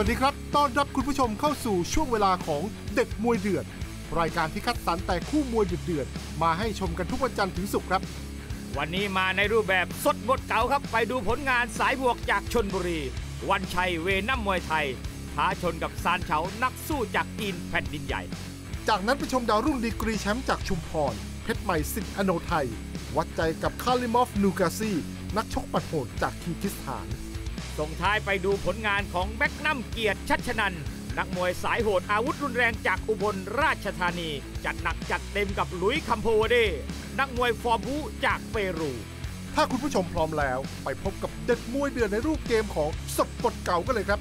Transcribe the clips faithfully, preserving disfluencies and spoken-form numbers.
วัสดีครับต้อนรับคุณผู้ชมเข้าสู่ช่วงเวลาของเด็ดมวยเดือดรายการที่คัดสรรแต่คู่มวยเดือดๆมาให้ชมกันทุกวันจันทร์ถึงศุกร์ครับวันนี้มาในรูปแบบสดบทเก่าครับไปดูผลงานสายบวกจากชลบุรีวันชัยเวนัมมวยไทยท้าชนกับซานเฉานักสู้จากจีนแผ่นดินใหญ่จากนั้นไปชมดาวรุ่งดีกรีแชมป์จากชุมพรเพชรใหม่สิทธิ์อโนไทยวัดใจกับคาลิมอฟนูกาซีนักชกปัดโหดจากคีร์กิสถานส่งท้ายไปดูผลงานของแบ็กนัมเกียรติชัชนันท์นักมวยสายโหดอาวุธรุนแรงจากอุบลราชธานีจัดหนักจัดเต็มกับหลุยส์คัมโพวเดนักมวยฟอร์มบูจากเปรูถ้าคุณผู้ชมพร้อมแล้วไปพบกับเด็ดมวยเดือดในรูปเกมของสดบทเก่ากันเลยครับ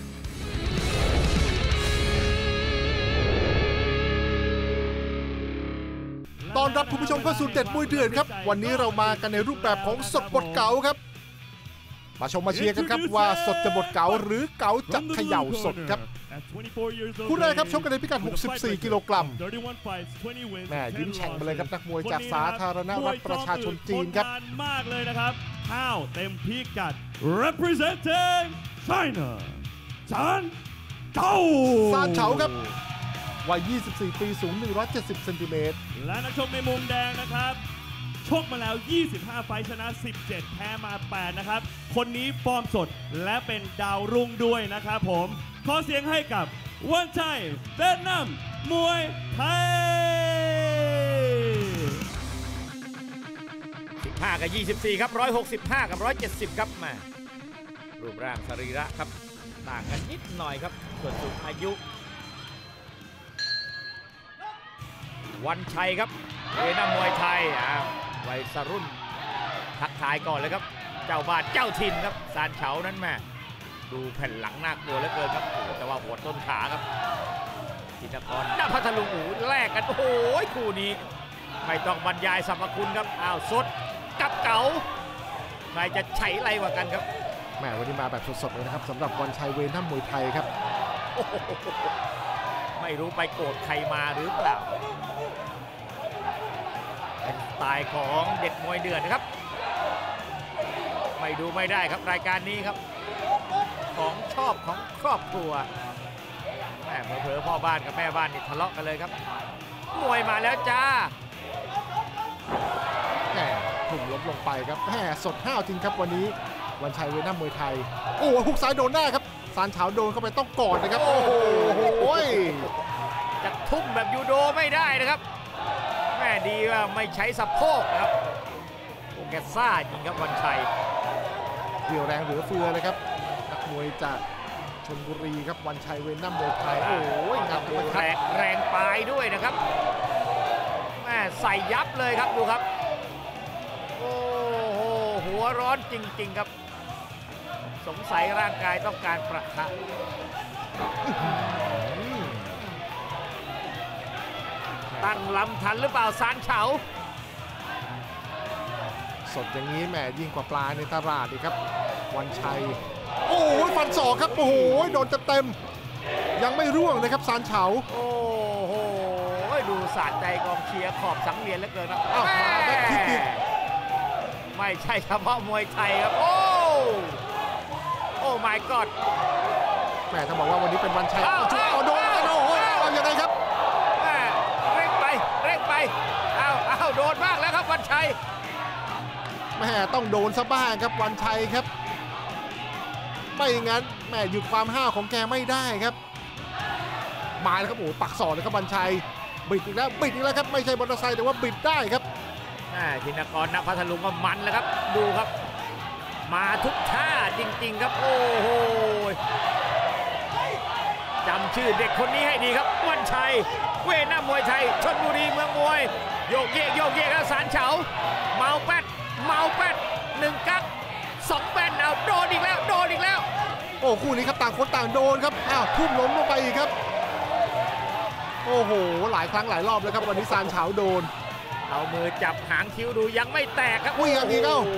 ตอนรับคุณผู้ชมเข้าสู่เด็ดมวยเดือดครับวันนี้เรามากันในรูปแบบของสดบทเก่าครับมาชมมาเชียร์กันครับว่าสดจะบทเก๋าหรือเก๋าจะเขย่าสดครับคู่แรกครับชกกันในพิกัดหกสิบสี่กิโลกรัมแม่ยิ้มแฉ่งไปเลยครับนักมวยจากสาธารณรัฐประชาชนจีนครับมากเลยนะครับข้าวเต็มพิกัด representing China ซานเฉาซานเฉาครับวัยยี่สิบสี่ปีสูงหนึ่งร้อยเจ็ดสิบเซนติเมตรและนักชกในมุมแดงนะครับชกมาแล้วยี่สิบห้าไฟชนะสิบเจ็ดแพ้มาแปดนะครับคนนี้ฟอร์มสดและเป็นดาวรุ่งด้วยนะครับผมขอเสียงให้กับวันชัยเวียดนามมวยไทยสิบห้ากับยี่สิบสี่ครับหนึ่งร้อยหกสิบห้ากับหนึ่งร้อยเจ็ดสิบครับมารูปร่างสรีระครับต่างกันนิดหน่อยครับส่วนสูงอายุวันชัยครับเวนัมมวยไทยอ่าวัยรุ่นทักทายก่อนเลยครับเจ้าบ้านเจ้าถิ่นครับซานเฉานั้นแม่ดูแผ่นหลังน่ากลัวเหลือเกินครับแต่ว่าหัวต้นขาครับจิตรกรณพัทลุงอูแลกกันโอ้โหคู่นี้ไม่ต้องบรรยายสรรพคุณครับอ้าวสดกับเก๋าใครจะใช้ไรกว่ากันครับแม่วันนี้มาแบบสดๆเลยนะครับสำหรับวันชัยเวนัมมวยไทยครับไม่รู้ไปโกรธใครมาหรือเปล่าเป็นสไตล์ของเด็กมวยเดือดนะครับไม่ดูไม่ได้ครับรายการนี้ครับของชอบของครอบครัวแม่เผลอๆพ่อบ้านกับแม่บ้านนี่ทะเลาะกันเลยครับมวยมาแล้วจ้าแหมถุ่มล้มลงไปครับแหมสดห้าวจริงครับวันนี้วันชัยเวนัมมวยไทยโอ้หุกซ้ายโดนหน้าครับซานเฉาโดนเข้าไปต้องกอดนะครับโอ้โหจะทุ่มแบบยูโดไม่ได้นะครับแม่ดีว่าไม่ใช้สะโพกนะครับโอแกซ่าจริงครับวันชัยเดี่ยวแรงเหลือเฟือเลยครับนักมวยจากชลบุรีครับวันชัยเวนัมมวยไทยโอ้ยงับแรงแรงปลายด้วยนะครับแม่ใส่ยับเลยครับดูครับโอ้โหหัวร้อนจริงๆครับสงสัยร่างกายต้องการประทะตั้งลำทันหรือเปล่าซานเฉาสดอย่างนี้แหมยิ่งกว่าปลาในตลาดดีครับวันชัยโอ้ยฟันศอกครับโอ้โหโดนเต็มๆยังไม่ร่วงเลยครับซานเฉาโอ้โหดูสะใจกองเชียร์ขอบสังเวียนเหลือเกินครับไม่ใช่เฉพาะมวยไทยครับโอ้โอ้ my god แหมถ้าบอกว่าวันนี้เป็นวันชัยเอาชุดเอาโดนกันโอ้โหเอาอย่างไรครับเร่งไปเร่งไปเอาเอาโดนบ้างแล้วครับวันชัยแม่ต้องโดนซะบ้างครับวันชัยครับไม่งั้นแม่หยุดความห้าวของแกไม่ได้ครับมาแล้วครับโอ้ปักศอกเลยครับวันชัยบิดอีกแล้วบิดอีกแล้วครับไม่ใช่มอเตอร์ไซค์แต่ว่าบิดได้ครับธินกรณพัทลุงก็มันแล้วครับดูครับมาทุกท่าจริงๆครับโอ้โหจำชื่อเด็กคนนี้ให้ดีครับวันชัยเวนัมมวยไทยชลบุรีเมืองมวยโยกเยกโยกเยกแล้วซานเฉาเมาแป๊ดเมาแป๊ดหนึ่งกั๊กสองแป้นเอาโดนอีกแล้วโดนอีกแล้วโอ้คู่นี้ครับต่างคนต่างโดนครับอ้าวทุ่มล้มลงไปอีกครับโอ้โหหลายครั้งหลายรอบเลยครับวันนี้ซานเฉาโดนเอามือจับหางคิ้วดูยังไม่แตกครับอุ้ยอย่างนี้เอ้า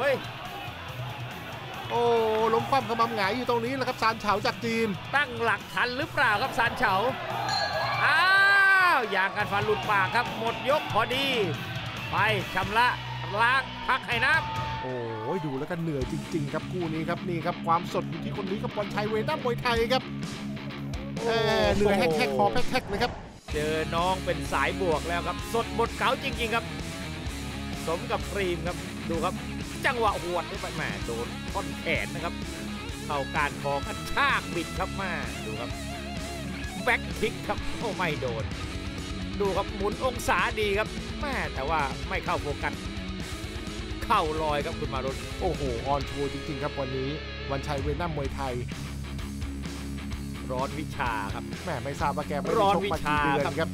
โอ้ล้มคว่ำกระมังหงายอยู่ตรงนี้แหละครับซานเฉาจากจีนตั้งหลักทันหรือเปล่าครับซานเฉาอ้าวอย่างกันฟันหลุดปากครับหมดยกพอดีไปชำระล้างพักให้น้ำโอ้ยดูแล้วก็เหนื่อยจริงๆครับคู่นี้ครับนี่ครับความสดอยู่ที่คนนี้กับวันชัยเวนัมมวยไทยครับเหนื่อยแฮกๆคอแฮกๆเลยครับเจอน้องเป็นสายบวกแล้วครับสดหมดเก๋าจริงๆครับสมกับครีมครับดูครับจังหวะหวดไปแหมโดนท่อนแขนนะครับเข้าการคอกระชากบิดครับมาดูครับแบ็คคิกครับโอ้ไม่โดนดูครับหมุนองศาดีครับแม่แต่ว่าไม่เข้าโฟกัสเข้าลอยครับคุณมารุตโอ้โหออนโชว์จริงๆครับวันนี้วันชัยเวนัมมวยไทยร้อนวิชาครับแม่ไม่ทราบว่าแกไม่ได้ชกมากี่เดือนครับ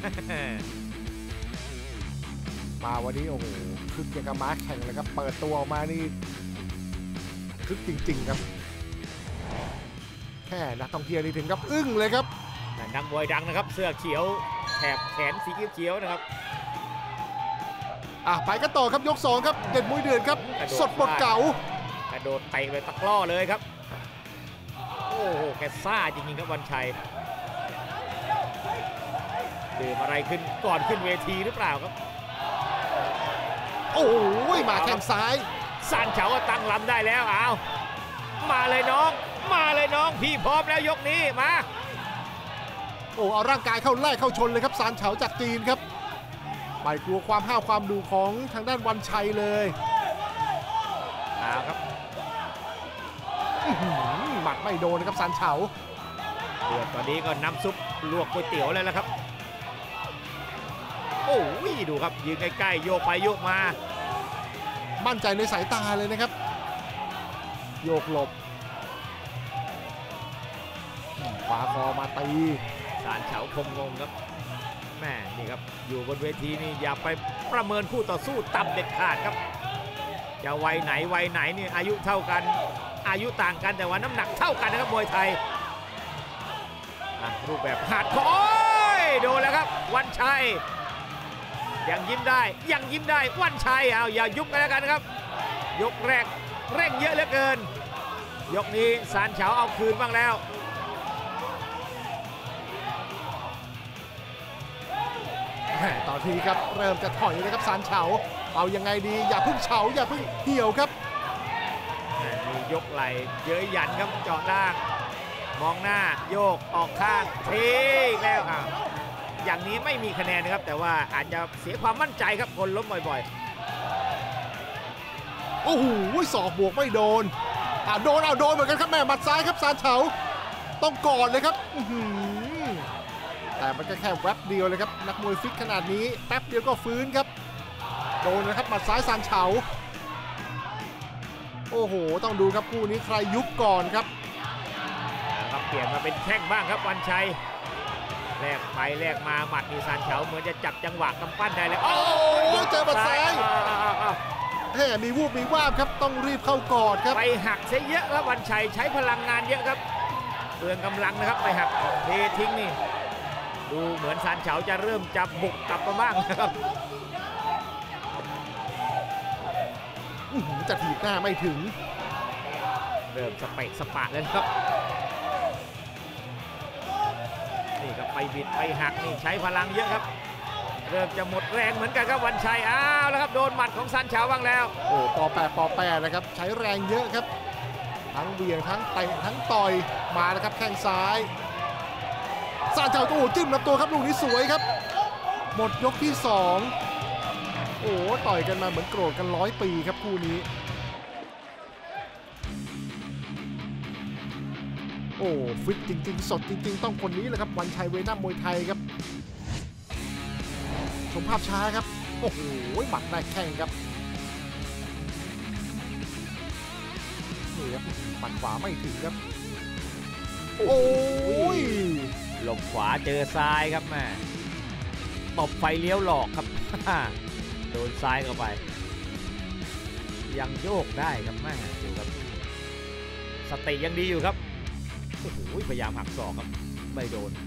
มาวันนี้โอ้โหคึกยังกับม้าแข่งเลยครับเปิดตัวออกมานี่คึกจริงๆครับแค่นักท่องเที่ยวนี่ถึงกับอึ้งเลยครับนักมวยดังนะครับเสื้อเขียวแถบแขนสีเขียวๆนะครับอ่ะไปกันต่อครับยกสองครับเด็ดมวยเดือดครับสดบทเก่ากระโดดเตะเลยตะกร้อเลยครับโอ้โหแกซ่าจริงๆครับวันชัยดื่มอะไรขึ้นก่อนขึ้นเวทีหรือเปล่าครับโอ้ยมาแข้งซ้ายซานเฉาตั้งลำได้แล้วเอามาเลยน้องมาเลยน้องพี่พร้อมแล้วยกนี้มาโอ้เอาร่างกายเข้าไล่เข้าชนเลยครับซานเฉาจากจีนครับไม่กลัวความห้าวความดุของทางด้านวันชัยเลยเอาครับหมัดไม่โดนนะครับซานเฉาเดือดกว่านี้ก็น้ำซุปลวกก๋วยเตี๋ยวเลยแล้วครับโอ้ยดูครับยืนใกล้ๆโยกไปโยกมามั่นใจในสายตาเลยนะครับโยกหลบขวาคอมาตีซานเฉาคมงงครับแม่นี่ครับอยู่บนเวทีนี่อย่าไปประเมินคู่ต่อสู้ต่ำเด็ดขาดครับจะวัยไหนวัยไหนนี่อายุเท่ากันอายุต่างกันแต่ว่าน้ำหนักเท่ากันนะครับมวยไทยรูปแบบหัดคอยโดนแล้วครับวันชัยยังยิ้มได้ยังยิ้มได้วันชัยเอาอย่ายุบกันแล้วกันครับยกแรกเร่งเยอะเหลือเกินยกนี้ซานเฉาเอาคืนบ้างแล้วตอนนี้ครับเริ่มจะถอยนะครับซานเฉาเอายังไงดีอย่าพึ่งเฉาอย่าพึ่งเหี่ยวครับมียกไหลเยอะยันครับเจาะล่างมองหน้าโยกออกข้างเทแล้วอ่ะอย่างนี้ไม่มีคะแนนนะครับแต่ว่าอาจจะเสียความมั่นใจครับคนล้มบ่อยๆโอ้โหศอกบวกไม่โดนอ่ะโดนเอาโดนเหมือนกันครับแม่หมัดซ้ายครับซานเฉาต้องกอดเลยครับแต่มันก็แค่แวบเดียวเลยครับนักมวยฟิตขนาดนี้แป๊บเดียวก็ฟื้นครับโดนนะครับหมัดซ้ายซานเฉาโอ้โหต้องดูครับคู่นี้ใครยุบก่อนครับครับเปลี่ยนมาเป็นแข้งบ้างครับวันชัยแลกไปแลกมาหมัดมีซานเฉาเหมือนจะจับจังหวะกำปั้นได้เลยโอ้ยเจอหมัดซ้ายแหมมีวูบมีว่าบครับต้องรีบเข้ากอดครับไปหักเสียเยอะครับวันชัยใช้พลังงานเยอะครับเปลืองกำลังนะครับไปหักเททิ้งนี่ดูเหมือนซานเฉาจะเริ่มจับบุกกลับมาบ้างนะครับจะถีบหน้าไม่ถึงเริ่มสเปะสปะเลยครับนี่ครับไปบิดไปหักนี่ใช้พลังเยอะครับเริ่มจะหมดแรงเหมือนกันครับวันชัยอ้าวแล้วครับโดนหมัดของซานเฉาบ้างแล้วโอ้ปอแปะปอแปะนะครับใช้แรงเยอะครับทั้งเบี่ยงทั้งเตะทั้งต่อยมาแล้วครับแข้งซ้ายซานเฉาโอ้จิ้มลำตัวครับลูกนี้สวยครับหมดยกที่สองโอ้ต่อยกันมาเหมือนโกรธกันร้อยปีครับคู่นี้โอ้ฟิตจริงๆสดจริงๆต้องคนนี้แหละครับวันชัยเวนัมมวยไทยครับชมภาพช้าครับโอ้โหหมัดได้แข้งครับนี่ครับหมัดขวาไม่ถึงครับโอ้ยหลบขวาเจอซ้ายครับแม่ตบไฟเลี้ยวหลอกครับโดนซ้ายเข้าไปยังโยกได้ครับแม่ดูครับสติยังดีอยู่ครับโอ้โหพยายามหักศอกครับไม่โดน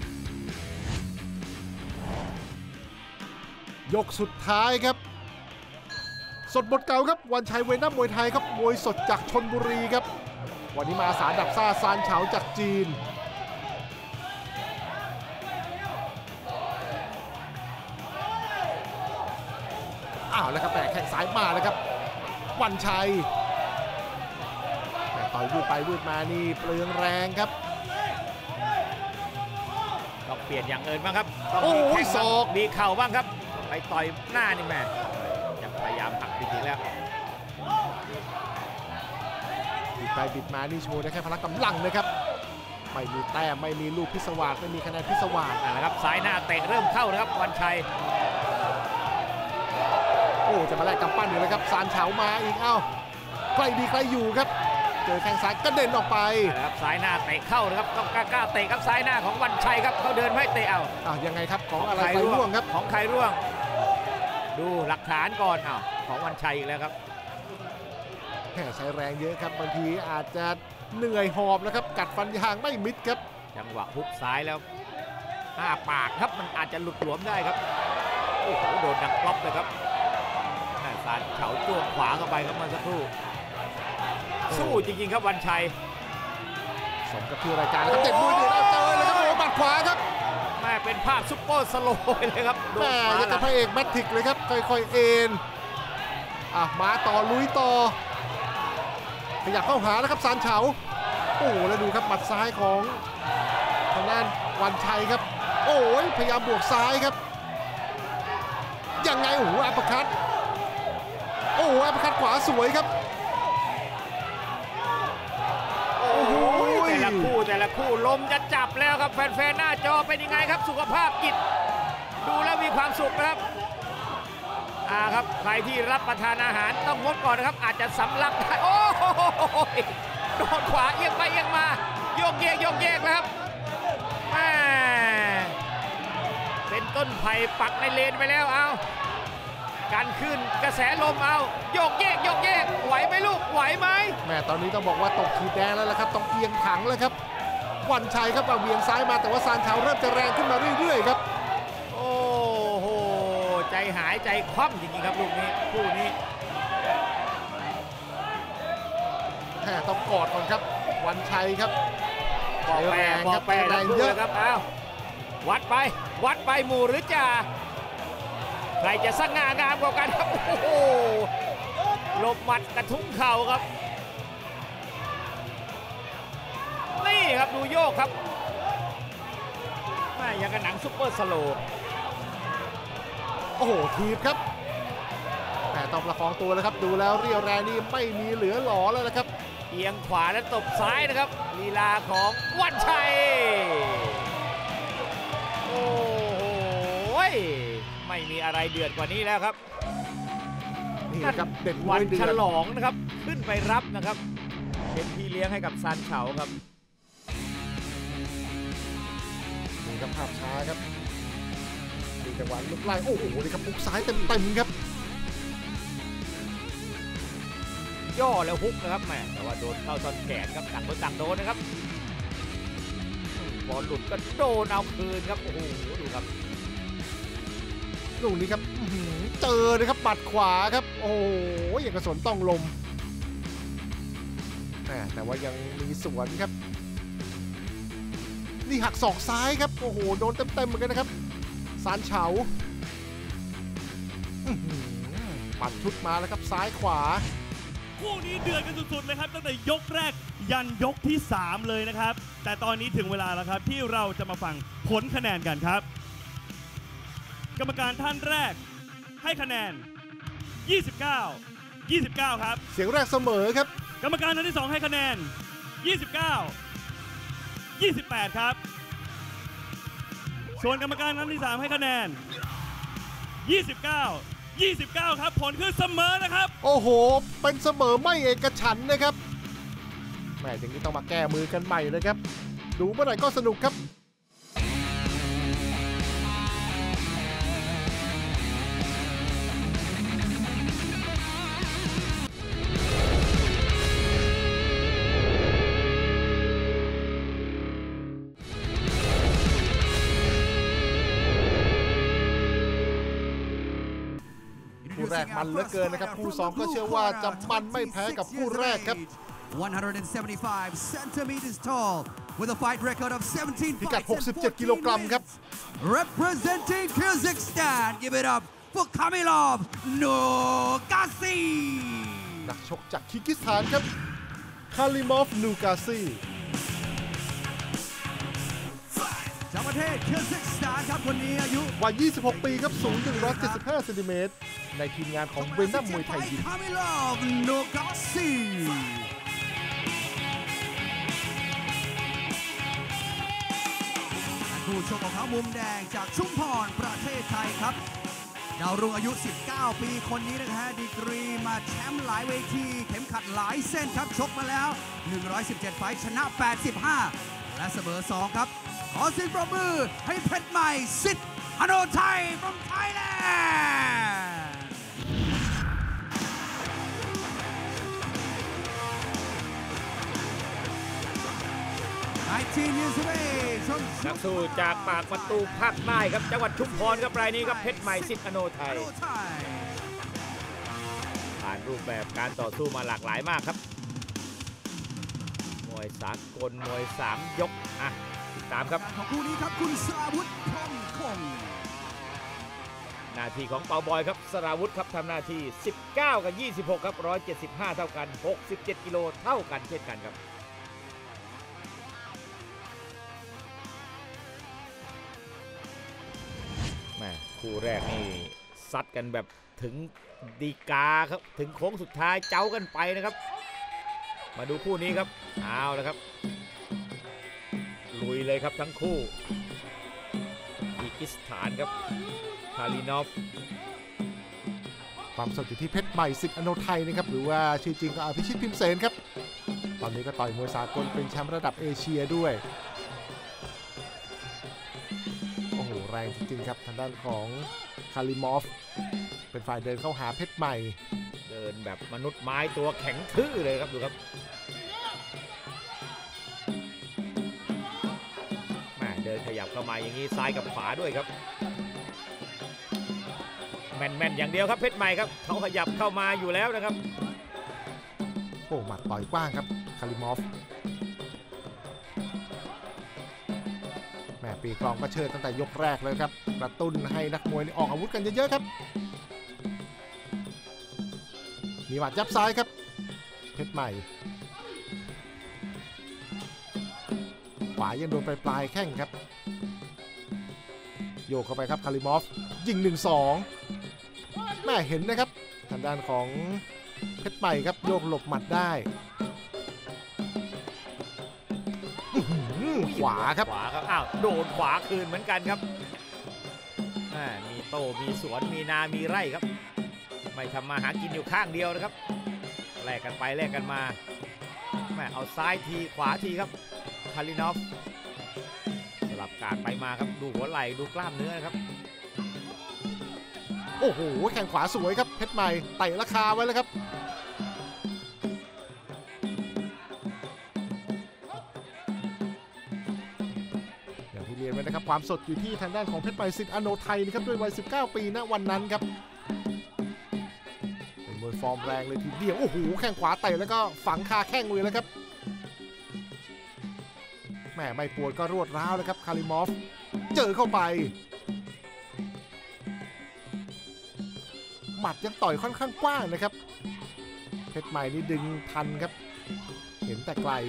ยกสุดท้ายครับสดบทเก่าครับวันชัยเวนัมมวยไทยครับมวยสดจากชลบุรีครับวันนี้มาอาสาดับซ่าซานเฉาจากจีนอ้าวแล้วครับแปะแข้งซ้ายมาแล้วครับวันชัยต่อยวืดไปวืดมานี่เปลืองแรงครับต้องเปลี่ยนอย่างอื่นบ้างครับต้องโอ้มียแข้งศบ้างอกมีเข่าบ้างครับไปต่อยหน้านี่แม่ยังพยายามหักจริงๆแล้วบิดไปบิดมานี่โชว์ได้แค่พละกำลังนะครับไม่มีแต้มไม่มีลูกพิศวาสไม่มีคะแนนพิศวาสนะครับซ้ายหน้าเตะเริ่มเข้านะครับวันชัยโอ้จะมาแลกกำปั้นอยู่เลยครับซานเฉามาอีกเอ้าใครดีใครอยู่ครับเจอแข้งซ้ายกระเด็นออกไปนะครับซ้ายหน้าเตะเข้านะครับต้องกล้าเตะครับซ้ายหน้าของวันชัยครับเขาเดินไม่เตะเอาอ้าวยังไงครับของอะไรใครร่วงครับของใครร่วงดูหลักฐานก่อนอ้าวของวันชัยอีกแล้วครับแค่ใช้แรงเยอะครับบางทีอาจจะเหนื่อยหอบนะครับกัดฟันยางไม่มิดครับจังหวะฮุกซ้ายแล้วอ้าปากครับมันอาจจะหลุดหลวมได้ครับโอ้โหโดนดังกรอบเลยครับซานเฉาจ้วงขวาเข้าไปครับเมื่อสักครู่สู้จริงๆครับวันชัยสมกับที่รายการครับเด็ดมวยเดือดเจอเลยครับโอ้บัดขวาครับแม่เป็นภาพซุปเปอร์สโลว์เลยครับแม่ยังกับพระเอกแมทริกเลยครับค่อยๆเอ็นอ่ะมาต่อลุยต่อขยับเข้าหาแล้วครับซานเฉาโอ้แล้วดูครับหมัดซ้ายของทางด้านวันชัยครับโอ้ยพยายามบวกซ้ายครับยังไงโอ้โหอัปคัตโอ้โหอัปคัตขวาสวยครับโอ้โหแต่ละคู่แต่ละคู่ลมจะจับแล้วครับแฟนๆหน้าจอเป็นยังไงครับสุขภาพจิตดูแล้วมีความสุขนะครับอ่าครับใครที่รับประทานอาหารต้องงดก่อนนะครับอาจจะสำลักได้โอ้โหโดนขวาเอียงไปเอียงมาโยกเยกโยกเยกนะครับแม่เป็นต้นไผ่ปักในเลนไปแล้วเอาการขึ้นกระแสลมเอาโยกเยกโยกเยกไหวไหมลูกไหวไหมแม่ตอนนี้ต้องบอกว่าตกขีดแดงแล้วละครับต้องเอียงถังแล้วครับวันชัยครับเอาเวียงซ้ายมาแต่ว่าซานเฉาเริ่มจะแรงขึ้นมาเรื่อยๆครับโอ้โหใจหายใจคว่ำจริงๆครับลูกนี้คู่นี้แค่ต้องกอดก่อนครับวันชัยครับบอกแปรบอกแปรแรงเยอะครับเอาวัดไปวัดไปหมู่หรือจ่าใครจะสง่างามกว่ากันครับโอ้โหหลบหมัดกระทุ้งเข่าครับนี่ครับดูโยกครับแม่ยังกับหนังซุปเปอร์สโลว์โอ้โหทีบครับแต่ต้องประคองตัวแล้วครับดูแล้วเรียวแรงนี่ไม่มีเหลือหล่อแล้วนะครับเอียงขวาและตบซ้ายนะครับลีลาของวันชัยโอ้โหไม่มีอะไรเดือดกว่านี้แล้วครับนี่ครับเด็ดวันฉลองนะครับขึ้นไปรับนะครับเป็นพี่เลี้ยงให้กับซานเฉาครับดูครับภาพช้าครับดูจังหวะลุกไล่โอ้โหนี่ครับปุกซ้ายเต็มๆครับย่อแล้วฮุกนะครับแม่แต่ว่าโดนเข้าท่อนแขนครับต่างคนต่างโดนนะครับบอลหลุดก็โดนเอาคืนครับโอ้โหดูครับลูกนี้ครับเจอเลยครับปัดขวาครับโอ้โหอย่างกระสนต้องลมแต่ว่ายังมีสวนครับนี่หักศอกซ้ายครับโอ้โหโดนเต็มๆเหมือนกันนะครับซานเฉาปัดชุดมาแล้วครับซ้ายขวาคู่นี้เดือดกันสุดๆเลยครับตั้งแต่ยกแรกยันยกที่สามเลยนะครับแต่ตอนนี้ถึงเวลาแล้วครับที่เราจะมาฟังผลคะแนนกันครับกรรมการท่านแรกให้คะแนนยี่สิบเก้า ยี่สิบเก้าครับเสียงแรกเสมอครับกรรมการท่านที่สองให้คะแนนยี่สิบเก้า ยี่สิบแปดครับส่วนกรรมการท่านที่สามให้คะแนนยี่สิบเก้า ยี่สิบเก้าครับผลคือเสมอนะครับโอ้โหเป็นเสมอไม่เอกฉันท์นะครับแม่อย่างนี้ต้องมาแก้มือกันใหม่เลยครับดูเมื่อไหร่ก็สนุกครับ คู่แรกมันเหลือเกินนะครับคู่สองก็เชื่อว่าจะมันไม่แพ้กับคู่แรกครับ one seventy-five centimeters tall with a fight record of seventeen พิกัดหกสิบเจ็ดกิโลกรัมครับ representing Kazakhstan give it up for Kamilov Nurgasi นักชกจากคีร์กิสถานครับคาลิมอฟนูกาซีจากประเทศคิร์ซิสถานครับคนนี้อายุวัยยี่สิบหกปีครับสูงหนึ่งร้อยเจ็ดสิบห้าเซนติเมตรในทีมงานของเวนัมมวยไทยยิมคาลิมอฟนูกาซีผู้ชกของเขามุมแดงจากชุมพรประเทศไทยครับดาวรุ่งอายุ สิบเก้า ปีคนนี้นะฮะดีกรีมาแชมป์หลายเวทีเข็มขัดหลายเส้นครับชกมาแล้วหนึ่งร้อยสิบเจ็ดไฟท์ชนะแปดสิบห้าและเสมอสองครับขอเสียงปรบมือให้เพชรใหม่สิทธิ์อโนไทย from Thailand nineteen years of age นักสู้จากปากประตูภาคใต้ครับจังหวัดชุมพรครับรายนี้ครับเพชรใหม่สิทธิ์อโนไทยผ่านรูปแบบการต่อสู้มาหลากหลายมากครับมวยสากลมวยสามยกอ่ะติดตามครับของคู่นี้ครับคุณสราวุธพรหมคงหน้าที่ของเปาบอยครับสราวุธครับทำหน้าที่สิบเก้ากับยี่สิบหกครับหนึ่งร้อยเจ็ดสิบห้าเท่ากันหกสิบเจ็ดกิโลเท่ากันเช่นกันครับคู่แรกนี่ซัดกันแบบถึงดีกาครับถึงโค้งสุดท้ายเจ้ากันไปนะครับมาดูคู่นี้ครับเอาละครับลุยเลยครับทั้งคู่คีร์กิสถานครับคาลินอฟความสดอยู่ที่เพชรใหม่สิทธิ์อโนไทยนะครับหรือว่าชื่อจริงก็อภิชิตพิมเสนครับตอนนี้ก็ต่อยมวยสากลเป็นแชมป์ระดับเอเชียด้วยแรงจริงๆครับทางด้านของคาลิมอฟเป็นฝ่ายเดินเข้าหาเพชรใหม่เดินแบบมนุษย์ไม้ตัวแข็งทื่อเลยครับดูครับแม่เดินขยับเข้ามาอย่างนี้ซ้ายกับขวาด้วยครับแม่นๆอย่างเดียวครับเพชรใหม่ครับเขาขยับเข้ามาอยู่แล้วนะครับโอ้หมัดต่อยกว้างครับคาลิมอฟแม่ปีกลองก็เชิดตั้งแต่ยกแรกเลยครับกระตุ้นให้นักมวยออกอาวุธกันเยอะๆครับมีหมัดยับซ้ายครับเพชรใหม่ขวายังโดนปลายๆแข้งครับโยกเข้าไปครับคาลิมอฟยิง หนึ่งสอง แม่เห็นนะครับทางด้านของเพชรใหม่ครับโยกหลบหมัดได้ขวาครับขวาครับอ้าวโดนขวาคืนเหมือนกันครับมีโตมีสวนมีนามีไร่ครับไม่ทำมาหากินอยู่ข้างเดียวนะครับแลกกันไปแลกกันมาแม่เอาซ้ายทีขวาทีครับคาลินอฟสลับการไปมาครับดูหัวไหล่ดูกล้ามเนื้อนะครับโอ้โหแข้งขวาสวยครับเพชรใหม่ไต่ราคาไว้แล้วครับเรียนไว้นะครับความสดอยู่ที่ทางด้านของเพชรใหม่สิทธิ์อโนไทยนะครับด้วยวัยสิบเก้าปีณวันนั้นครับเป็นมวยฟอร์มแรงเลยทีเดียวโอ้โหแข้งขวาเตะแล้วก็ฝังคาแข้งเลยแล้วครับแม่ไม่ปวดก็รวดร้าวเลยครับคาลิมอฟเจอเข้าไปหมัดยังต่อยค่อนข้างกว้างนะครับเพชรใหม่นี่ดึงทันครับเห็นแต่ไกล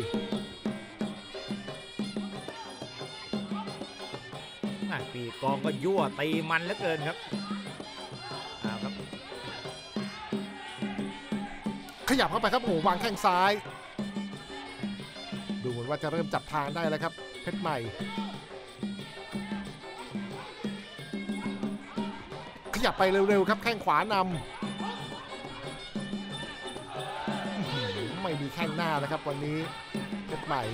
ปีกองก็ยั่วตีมันเหลือเกินครับเอาครับขยับเข้าไปครับโอ้วางแข้งซ้ายดูเหมือนว่าจะเริ่มจับทางได้แล้วครับเพชรใหม่ขยับไปเร็วๆครับแข้งขวานำไม่มีแข้งหน้านะครับวันนี้เพชรใหม่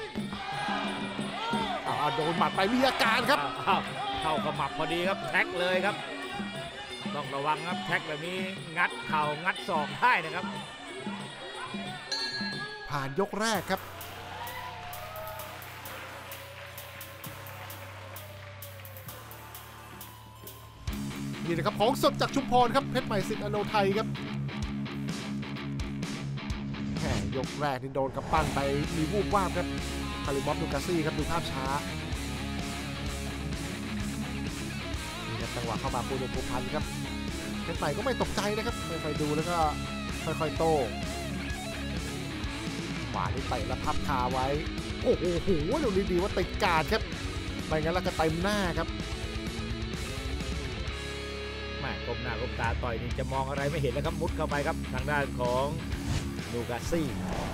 โดนหมัดไปมีอาการครับเข้าขมับพอดีครับแท็กเลยครับต้องระวังครับแท็กแบบนี้งัดเข่างัดศอกได้นะครับผ่านยกแรกครับนี่นะครับของสดจากชุมพรครับเพชรใหม่สิทธิ์อโนไทยครับแหมยกแรกนี่โดนกับปั้นไปมีวูบวาบครับคาลิมอฟนูกาซี่ครับดูภาพช้านี่ครับจังหวะเข้ามาปูนปูพันครับเพชรใหม่ก็ไม่ตกใจนะครับค่อยๆดูแล้วก็ค่อยๆโต้ขวานี่เตะแล้วพับคาไว้โอ้โหโหดูดีๆว่าติดการครับไม่งั้นแล้วก็เต็มหน้าครับแม่ก้มหน้าก้มตาต่อยนี่จะมองอะไรไม่เห็นแล้วครับมุดเข้าไปครับทางด้านของนูกาซี่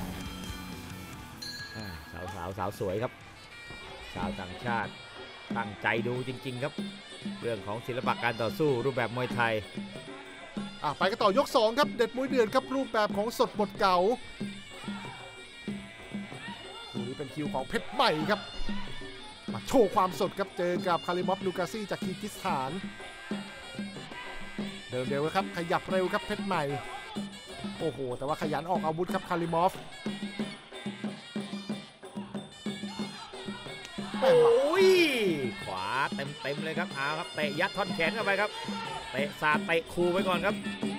สาวสาวสาวสวยครับชาวต่างชาติตั้งใจดูจริงๆครับเรื่องของศิลปะการต่อสู้รูปแบบมวยไทยอ่ะไปกันต่อยกสองครับเด็ดมวยเดือดครับรูปแบบของสดบทเก่าคู่นี้เป็นคิวของเพชรใหม่ครับมาโชว์ความสดครับเจอกับคาริมอฟนูกาซี่จากคีร์กิสถานเดินเร็วครับขยับเร็วครับเพชรใหม่โอ้โหแต่ว่าขยันออกอาวุธครับคาริมอฟโอ้ยขวาเต็มๆเลยครับเอาครับเตะยัดท่อนแขนเข้าไปครับเตะสาดเตะคูไปก่อนครับ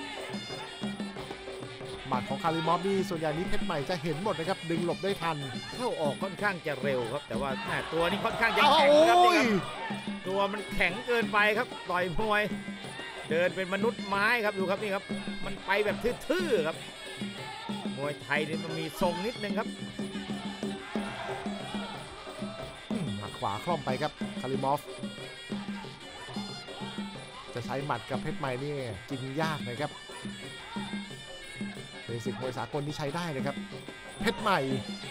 หมัดของคาริมอฟนี่ส่วนใหญ่นี้เพชรใหม่จะเห็นหมดนะครับดึงหลบได้ทันเข้าออกค่อนข้างจะเร็วครับแต่ว่าตัวนี้ค่อนข้างจะแข็งครับนี่ครับตัวมันแข็งเกินไปครับต่อยมวยเดินเป็นมนุษย์ไม้ครับดูครับนี่ครับมันไปแบบทื่อๆครับมวยไทยนี่มันมีทรงนิดนึงครับหมัดขวาคล่อมไปครับคาริมอฟจะใช้หมัดกับเพชรใหม่นี่กินยากนะครับเป็นสิ่งมวยสากลที่ใช้ได้เลยครับเพชรใหม่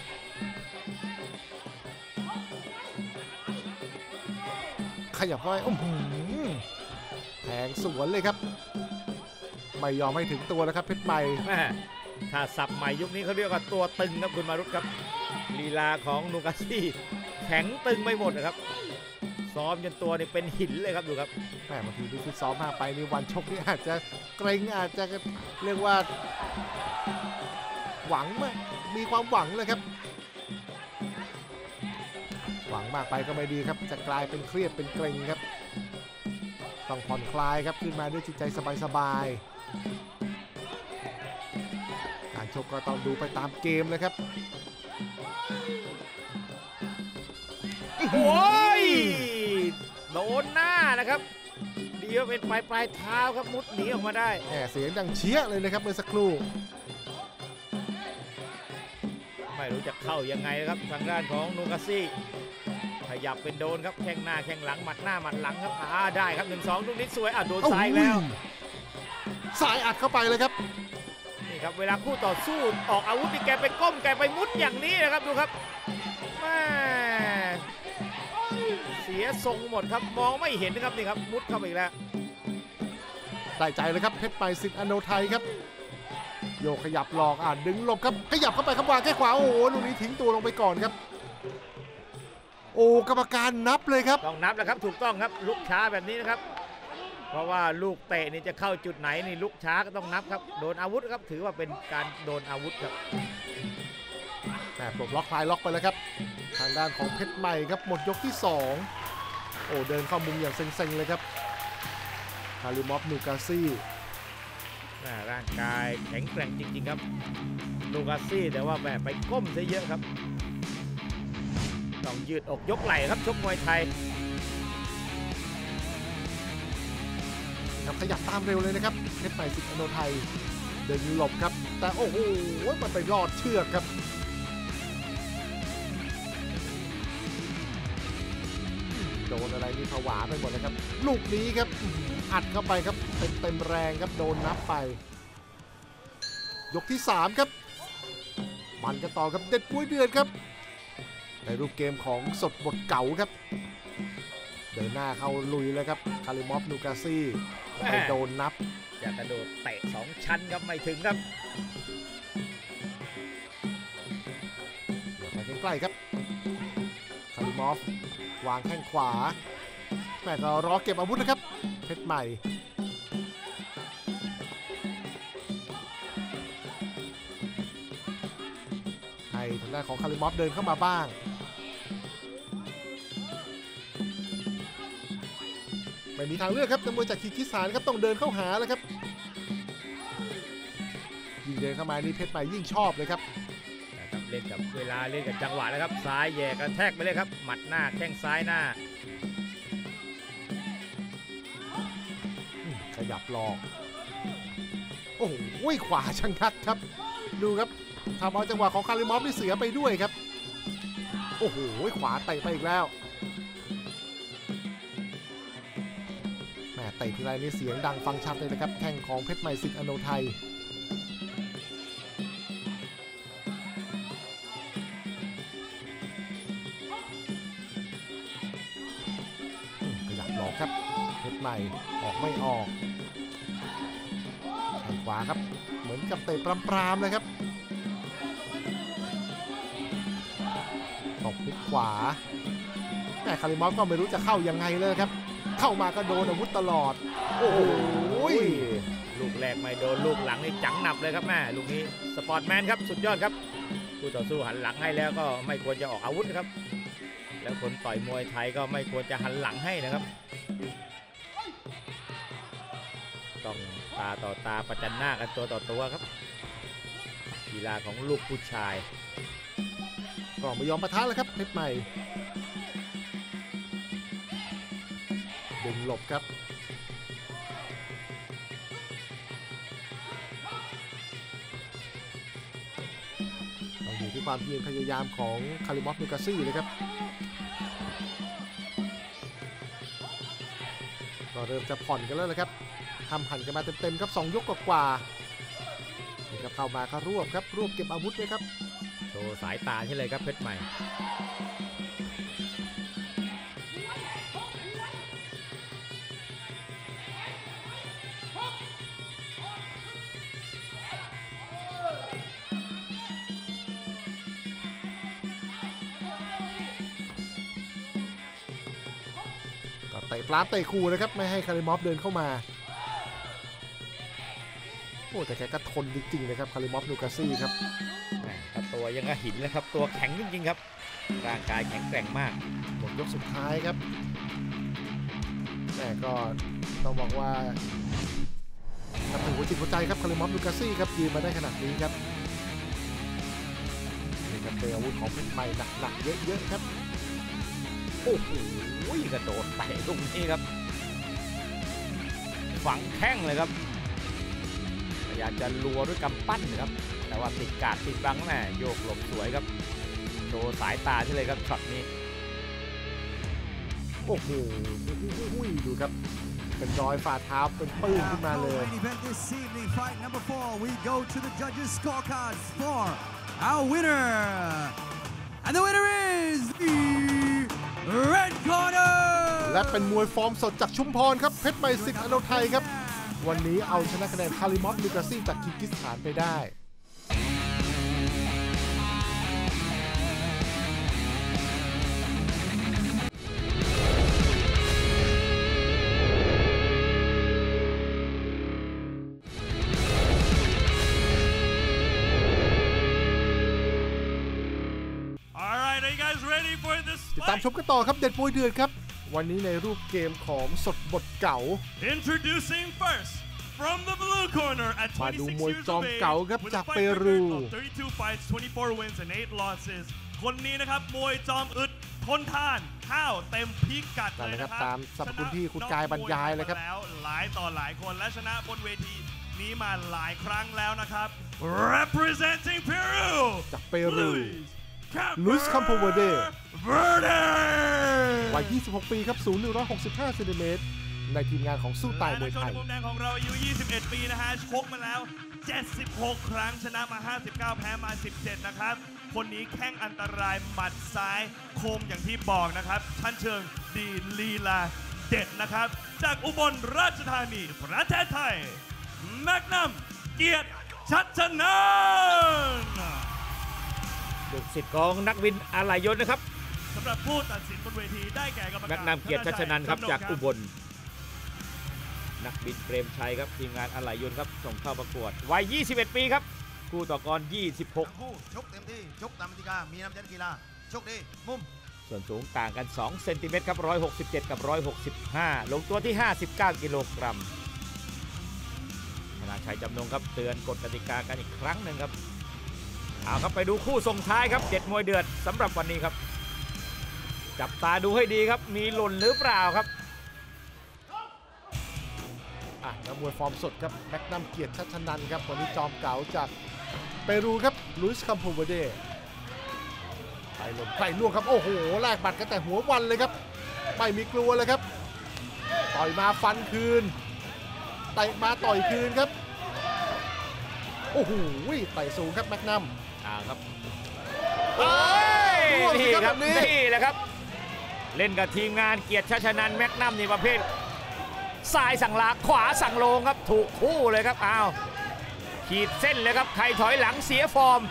ขยับเข้าไปอื้อหือแทงสวนเลยครับไม่ยอมให้ถึงตัวนะครับเพชรใหม่ถ้าสับใหม่ยุคนี้เขาเรียกว่าตัวตึงครับคุณมารุตครับลีลาของนูกาซี่แข็งตึงไม่หมดนะครับซ้อมจนตัวนี่เป็นหินเลยครับดูครับแหมบางทีดูฟิตซ้อมมาไปในวันชกนี่อาจจะเกรงอาจจะเรียกว่าหวังมากมีความหวังเลยครับหวังมากไปก็ไม่ดีครับจะกลายเป็นเครียดเป็นเกรงครับต้องผ่อนคลายครับขึ้นมาด้วยจิตใจสบายๆการชกก็ต้องดูไปตามเกมเลยครับโอ้ยโดนหน้านะครับเดียวเป็นปลายปลายเท้าครับมุดหนีออกมาได้แหมเสียงดังเชี่ยเลยนะครับเมื่อสักครู่ไม่รู้จะเข้ายังไงนะครับทางด้านของนูกาซี่ขยับเป็นโดนครับแข้งหน้าแข้งหลังหมัดหน้าหมัดหลังครับอ่าได้ครับหนึ่งสองลูกนี้สวยอ่ะโดนซ้ายแล้วซ้ายอัดเข้าไปเลยครับนี่ครับเวลาคู่ต่อสู้ออกอาวุธนี่แกไปก้มแกไปมุดอย่างนี้นะครับดูครับแม่เสียทรงหมดครับมองไม่เห็นนะครับนี่ครับมุดเข้าไปอีกแล้วได้ใจเลยครับเพชรใหม่สิทธิ์อโนไทยครับโยกขยับหลอกอ่านดึงหลบครับขยับเข้าไปครับวางแค่ขวาโอ้โหลูกนี้ทิ้งตัวลงไปก่อนครับโอ้กรรมการนับเลยครับต้องนับแล้วครับถูกต้องครับลุกช้าแบบนี้นะครับเพราะว่าลูกเตะนี่จะเข้าจุดไหนนี่ลุกช้าก็ต้องนับครับโดนอาวุธครับถือว่าเป็นการโดนอาวุธครับแต่ปลดล็อกคลายล็อกไปแล้วครับทางด้านของเพชรใหม่ครับหมดยกที่สองโอ้เดินเข้ามุมอย่างเซ็งๆเลยครับคาริมอฟนูกาซี่ร่างกายแข็งแกร่งจริงๆครับนูกาซี่แต่ว่าแบบไปก้มซะเยอะครับต้องยืดอกยกไหล่ครับชกมวยไทยขยับตามเร็วเลยนะครับเพชรใหม่สิทธิ์อโนไทยเดินหลบครับแต่โอ้โหมันไปรอดเชือกครับโดนอะไรนี่ผวาไปหมดเลยครับลูกนี้ครับอัดเข้าไปครับเต็มเต็มแรงครับโดนนับไปยกที่สามครับมันกันต่อครับเด็ดมวยเดือดครับในรูปเกมของสดบทเก่าครับเดินหน้าเข้าลุยเลยครับคาริมอฟนูกาซี่ไปโดนนับอยากกระโดดเตะสองชั้นครับไม่ถึงครับไปใกล้ๆครับคาริมอฟวางแข้งขวาแม่ก็รอเก็บอาวุธนะครับเพชรใหม่ให้ทางด้านของคาริมอฟเดินเข้ามาบ้างไม่มีทางเลือกครับนักมวยจากคีร์กิสถานครับต้องเดินเข้าหาแล้วครับยิ่งเดินเข้ามานี่เพชรใหม่ยิ่งชอบเลยครับเล่นกับเวลาเล่นกับจังหวะแล้วครับซ้ายแย่กระแทกไปเลยครับหมัดหน้าแข้งซ้ายหน้าขยับหลอกโอ้โหขวาชังคัดครับดูครับทำเอาจังหวะของคาริมอฟนี่เสียไปด้วยครับโอ้โหขวาเตะไปอีกแล้วแหมเตะทีไรนี่เสียงดังฟังชัดเลยนะครับแข้งของเพชรใหม่สิทธิ์อโนไทยขยับหลอกครับเพชรใหม่ออกไม่ออกแข้งขวาครับเหมือนกับเตะปรามๆเลยครับตบพุกขวาแต่คาริมอฟก็ไม่รู้จะเข้ายังไงเลยครับเข้ามาก็โดนอาวุธตลอดโอ้โหลูกแรกไม่โดนลูกหลังนี่จังหนับเลยครับแม่ลูกนี้สปอร์ตแมนครับสุดยอดครับผู้ต่อสู้หันหลังให้แล้วก็ไม่ควรจะออกอาวุธนะครับแล้วคนต่อยมวยไทยก็ไม่ควรจะหันหลังให้นะครับต้องตาต่อตาประจันหน้ากันตัวต่อตัวครับกีฬาของลูกผู้ชายก็ไม่ยอมปะทะเลยครับเพชรใหม่ดึงหลบครับต้องอยู่ที่ความเพียรพยายามของคาริมอฟ นูกาซี่เลยครับก็เริ่มจะผ่อนกันแล้วเลยครับทำหันกันมาเต็มๆครับสองยกกว่าๆนี่ครับเข้ามาก็รวบครับรวบเก็บอาวุธเลยครับโชว์สายตาใช่เลยครับเพชรใหม่ก็เตะปลาเตะคูนะครับไม่ให้คาริมอฟเดินเข้ามาโอ้แต่แกก็ทนจริงๆนะครับคาริมอฟ นูกาซี่ครับตัวยังกระหินเลยครับตัวแข็งจริงๆครับร่างกายแข็งแกร่งมากหมดยกสุดท้ายครับแต่ก็ต้องบอกว่านับถือหัวจิตหัวใจครับคาริมอฟ นูกาซี่ครับยืนมาได้ขนาดนี้ครับนี่ครับเป็นอาวุธของเพชรใหม่หนักๆเยอะๆครับโอ้โหกระโดดไปตรงนี้ครับฝังแข้งเลยครับพยายามจะลัวด้วยกำปั้นครับแต่ว่าติดกาดติดบังแม่โยกหลบสวยครับโชว์สายตาที่เลยครับช็อตนี้โอ้โหดูครับเป็นรอยฝ่าเท้าเป็นปื้นขึ้นมาเลย Our winner and the winner is the red corner และเป็นมวยฟอร์มสดจากชุมพรครับเพชรใหม่สิทธิ์อโนไทยครับวันนี้เอาชนะคะแนนคาริมอฟ นูกาซี่จากคิร์กิสถานไปได้ติดตามชมกันต่อครับเด็ดมวยเดือดครับวันนี้ในรูปเกมของสดบทเก่า Introducing first from the blue corner at มาดูมวยจอมเก่าครับจากเปรู thirty-two fights twenty-four wins and eight losses คนนี้นะครับมวยจอมอึดทนทานห้าวเต็มพิกัดเลยนะครับตามสรรพคุณที่คุณกายบรรยายเลยครับแล้วหลายต่อหลายคนและชนะบนเวทีนี้มาหลายครั้งแล้วนะครับ Representing Peru จากเปรูลุยส์ คัมโพเวเดวัยยี่สิบหกปีครับสูงหนึ่งร้อยหกสิบห้าเซนติเมตรในทีมงานของสู้ตายมวยไทยมุมแดงของเราอายุยี่สิบเอ็ดปีนะฮะชกมาแล้วเจ็ดสิบหกครั้งชนะมาห้าสิบเก้าแพ้มาสิบเจ็ดนะครับคนนี้แข้งอันตรายหมัดซ้ายคมอย่างที่บอกนะครับชั้นเชิงดีลีลาเด็ดนะครับจากอุบลราชธานีประเทศไทยแมกนัมเกียรติชัชนันท์ลูกศิษย์ของนักวินอะไหล่ยนต์นะครับสำหรับผู้ตัดสินบนเวทีได้แก่กรรมการแมกนัมเกียรติชัชนันท์ครับจากอุบลนักบินเปรมชัยครับทีมงานอะไหล่ยนต์ครับส่งเข้าประกวดวัยยี่สิบเอ็ดปีครับคู่ต่อกรยี่สิบหกคู่ชกเต็มที่ชกตามกติกามีน้ำใจกีฬาชกดีมุมส่วนสูงต่างกันสองเซนติเมตรครับหนึ่งร้อยหกสิบเจ็ดกับหนึ่งร้อยหกสิบห้าลงตัวที่ห้าสิบเก้ากิโลกรัมธนาชัยจำนงครับเตือนกฎกติกากันอีกครั้งหนึ่งครับเอาครับไปดูคู่ส่งท้ายครับเด็ดมวยเดือดสำหรับวันนี้ครับจับตาดูให้ดีครับมีหล่นหรือเปล่าครับอ่ะนักมวยฟอร์มสดครับแมกนัมเกียรติชัชนันท์ครับวันนี้จอมเก๋าจากเปปรูครับลุยส์คัมโพเวเดใครลงใครล่วงครับโอ้โหแลกบัตรกันแต่หัววันเลยครับไม่มีกลัวเลยครับต่อยมาฟันคืนเตะมาต่อยคืนครับโอ้โหเตะสูงครับแมกนัมอ่าครับโอ้ยร่วงสินี่ครับครับแบบนี้นี่แหละครับ เล่นกับทีมงานเกียรติชัชนันท์แมกนัมนี่ประเภทซ้ายสั่งลาขวาสั่งลงครับถูกคู่เลยครับอ้าวขีดเส้นเลยครับใครถอยหลังเสียฟอร์ม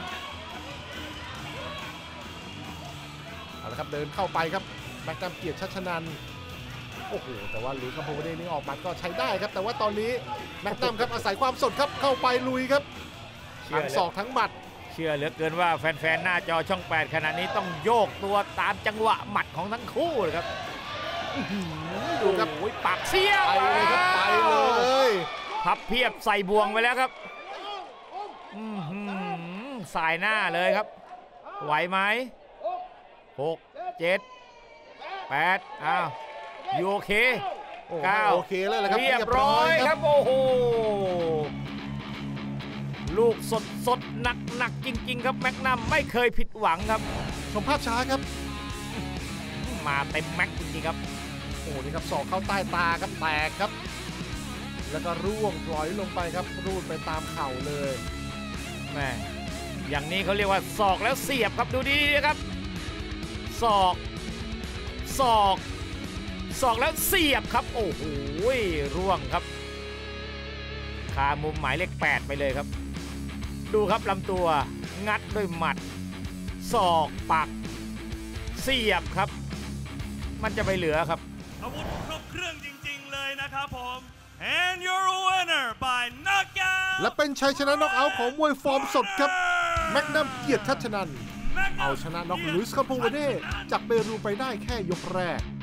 เอาละครับเดินเข้าไปครับแมกนัมเกียรติชัชนันท์โอ้โหแต่ว่าลุยส์คัมโพเวเดนี่ออกหมัดก็ใช้ได้ครับแต่ว่าตอนนี้แมกนัมครับอาศัยความสดครับเข้าไปลุยครับเชื่อทั้งเลยศอกทั้งหมัดเชื่อเหลือเกินว่าแฟนๆหน้าจอช่องแปดขณะนี้ต้องโยกตัวตามจังหวะหมัดของทั้งคู่เลยครับดูครับโอ้ยปากเสียบไปเลยครับไปเลยพับเพียบใส่บวงไปแล้วครับอื้อหือสายหน้าเลยครับไหวไหมหกเจ็ดแปดอ้าวอยู่โอเคโอ้เก้าโอเคแล้วละครับเรียบร้อยครับโอ้โหลูกสดสดหนักหนักจริงๆครับแมกนัมไม่เคยผิดหวังครับชมภาพช้าครับมาเต็มแม็กจริงๆครับโอ้นี่ครับศอกเข้าใต้ตาครับแตกครับ แล้วก็ร่วงปล่อยลงไปครับรูดไปตามเข่าเลยแม่อย่างนี้เขาเรียกว่าศอกแล้วเสียบครับดูดีๆครับศอกศอกศอกแล้วเสียบครับโอ้โหร่วงครับคามุมหมายเลขแปดไปเลยครับดูครับลำตัวงัดด้วยหมัดศอกปักเสียบครับ มันจะไปเหลือครับอาวุธครบเครื่องจริงๆเลยนะครับผม and your winner by knockout และเป็นชัยชนะน็อกเอาท์ของมวยฟอร์มสดครับแมกนัมเกียรติชัชนันท์เอาชนะน็อกลุยส์คัมโพเวเดจากเปรูไปได้แค่ยกแรก